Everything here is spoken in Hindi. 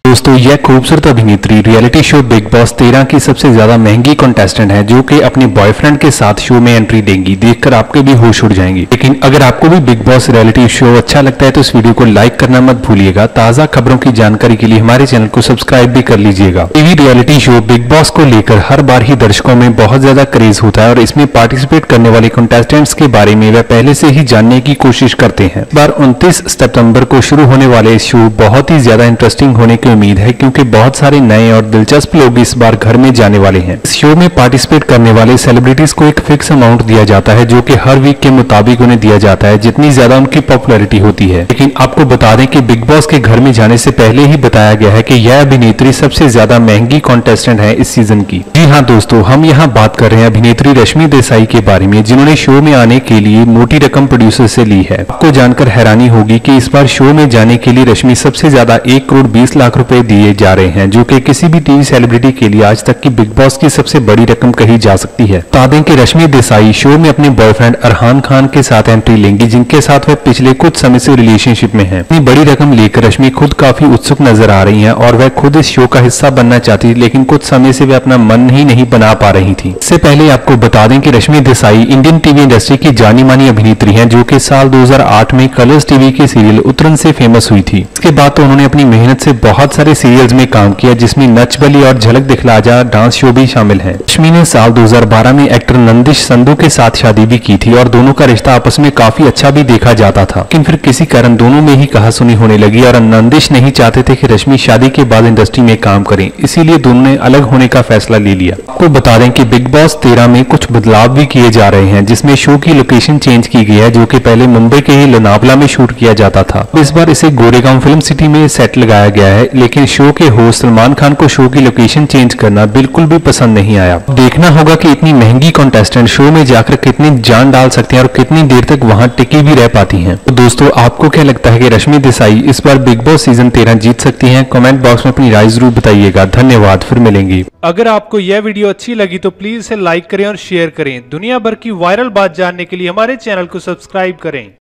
दोस्तों यह खूबसूरत अभिनेत्री रियलिटी शो बिग बॉस 13 की सबसे ज्यादा महंगी कंटेस्टेंट है, जो कि अपने बॉयफ्रेंड के साथ शो में एंट्री देंगी। देखकर आपके भी होश उड़ जाएंगे। लेकिन अगर आपको भी बिग बॉस रियलिटी शो अच्छा लगता है तो इस वीडियो को लाइक करना मत भूलिएगा। ताजा खबरों की जानकारी के लिए हमारे चैनल को सब्सक्राइब भी कर लीजिएगा। TV reality show Bigg Boss को लेकर हर बार ही दर्शकों में बहुत ज्यादा क्रेज होता है और इसमें पार्टिसिपेट करने वाले कंटेस्टेंट्स के बारे में वह पहले से ही जानने की कोशिश करते हैं। बार 29 सितंबर को शुरू होने वाले इस शो बहुत ही ज्यादा इंटरेस्टिंग होने की उम्मीद है, क्योंकि बहुत सारे नए और दिलचस्प लोग इस बार घर में जाने वाले हैं। इस शो में पार्टिसिपेट करने वाले सेलिब्रिटीज को एक फिक्स अमाउंट दिया जाता है, जो कि हर वीक के मुताबिक उन्हें दिया जाता है जितनी ज्यादा उनकी पॉपुलैरिटी होती है। लेकिन आपको बता दें कि बिग बॉस के घर में जाने से पहले ही बताया गया है कि यह अभिनेत्री सबसे ज्यादा महंगी कॉन्टेस्टेंट है इस सीजन की। जी हाँ दोस्तों, हम यहाँ बात कर रहे हैं अभिनेत्री रश्मि देसाई के बारे में, जिन्होंने शो में आने के लिए मोटी रकम प्रोड्यूसर से ली है। आपको जानकर हैरानी होगी कि इस बार शो में जाने के लिए रश्मि सबसे ज्यादा 1 करोड़ 20 लाख रुपए दिए जा रहे हैं, जो कि किसी भी टीवी सेलिब्रिटी के लिए आज तक की बिग बॉस की सबसे बड़ी रकम कही जा सकती है। बता दें कि रश्मि देसाई शो में अपने बॉयफ्रेंड अरहान खान के साथ एंट्री लेंगी, जिनके साथ वह पिछले कुछ समय से रिलेशनशिप में है। इतनी बड़ी रकम लेकर रश्मि खुद काफी उत्सुक नजर आ रही हैं और वह खुद इस शो का हिस्सा बनना चाहती थी, लेकिन कुछ समय से वह अपना मन ही नहीं बना पा रही थी। इससे पहले आपको बता दें कि Rashmi Desai Indian TV industry की जानी मानी अभिनेत्री हैं, जो कि साल 2008 में कलर्स टीवी के सीरियल उतरन से फेमस हुई थी। इसके बाद तो उन्होंने अपनी मेहनत से बहुत सारे सीरियल्स में काम किया, जिसमें नच बली और झलक दिखला जा डांस शो भी शामिल है। रश्मि ने साल 2012 में एक्टर नंदिश संधू के साथ शादी भी की थी और दोनों का रिश्ता आपस में काफी अच्छा भी देखा जाता था। लेकिन फिर किसी कारण दोनों में ही कहासुनी होने लगी और नंदिश नहीं चाहते थे कि रश्मि शादी के बाद इंडस्ट्री में काम करें, इसीलिए दोनों ने अलग होने का फैसला ले लिया। आपको बता दें कि बिग बॉस 13 में कुछ बदलाव भी किए जा रहे हैं, जिसमें शो की लोकेशन चेंज की गई है, जो कि पहले मुंबई के ही लोनावला में शूट किया जाता था। इस बार इसे गोरेगांव फिल्म सिटी में सेट लगाया गया है। लेकिन शो के होस्ट सलमान खान को शो की लोकेशन चेंज करना बिल्कुल भी पसंद नहीं आया। देखना होगा कि इतनी महंगी कंटेस्टेंट शो में जाकर कितनी जान डाल सकते हैं और कितनी देर तक वहां टिकी भी रह पाती हैं। तो दोस्तों, आपको क्या लगता है कि रश्मि देसाई इस बार बिग बॉस सीजन 13 जीत सकती हैं? कमेंट बॉक्स में अपनी राय जरूर बताइएगा। धन्यवाद, फिर मिलेंगे। अगर आपको यह वीडियो अच्छी लगी तो प्लीज इसे लाइक करें और शेयर करें। दुनिया भर की वायरल बात जानने के लिए हमारे चैनल को सब्सक्राइब करें।